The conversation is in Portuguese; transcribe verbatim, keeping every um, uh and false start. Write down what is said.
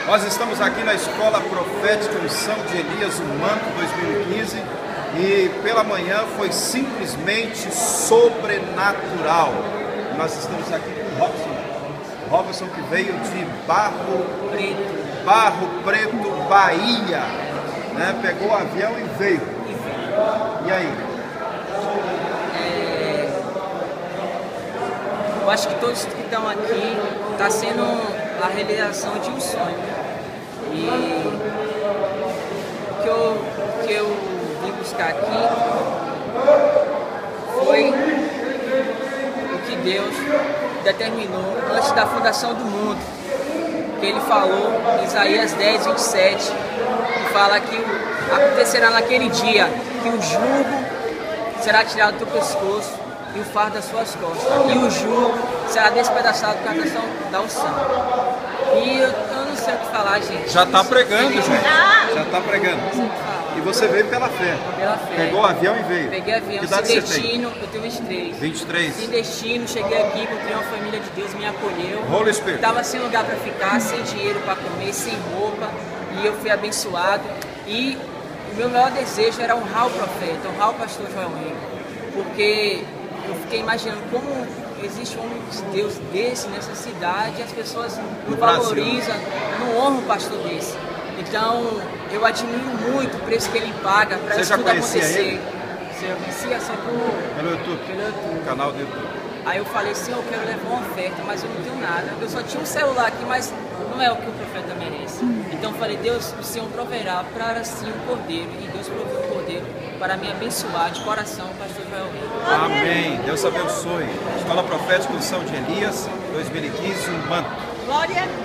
Nós estamos aqui na Escola Profética Unção de Elias, o Manto dois mil e quinze, e pela manhã foi simplesmente sobrenatural. Nós estamos aqui com o Robson, Robson que veio de Barro Preto, Barro Preto, Bahia, né? Pegou o avião e veio. E aí? É... Eu acho que todos que estão aqui está sendo a realização de um sonho. E o que eu, que eu vim buscar aqui foi o que Deus determinou antes da fundação do mundo. Que Ele falou em Isaías dez, vinte e sete, que fala que acontecerá naquele dia que o jugo será tirado do teu pescoço e o fardo das suas costas, e o jugo será despedaçado com a canção da unção. E eu, eu não sei o que falar, gente. Já está pregando, gente. Já está pregando. E você veio pela fé. Pela fé. Pegou o avião e veio. Peguei avião, que sem idade destino, você tem? eu tenho vinte e três. vinte e três. Sem destino, cheguei aqui, encontrei uma família de Deus, me acolheu. Holy Spirit. Estava sem lugar para ficar, sem dinheiro para comer, sem roupa. E eu fui abençoado. E o meu maior desejo era honrar o profeta, honrar o pastor Joel Henrique. Porque eu fiquei imaginando como existe um homem de Deus desse nessa cidade e as pessoas não valorizam, não honram um pastor desse. Então, eu admiro muito o preço que ele paga para isso tudo acontecer. Ele? Você já conhecia só por... Pelo YouTube? Pelo YouTube. Canal do YouTube. Aí eu falei assim, eu quero levar uma oferta, mas eu não tenho nada. Eu só tinha um celular aqui, mas não é o que o profeta merece. Então eu falei, Deus, o Senhor proverá para si um cordeiro. E Deus proveu um cordeiro para me abençoar de coração, o pastor Joel Henrique. Amém. Deus abençoe. Escola Profética Unção de Elias, dois mil e quinze, um manto. Glória a Deus.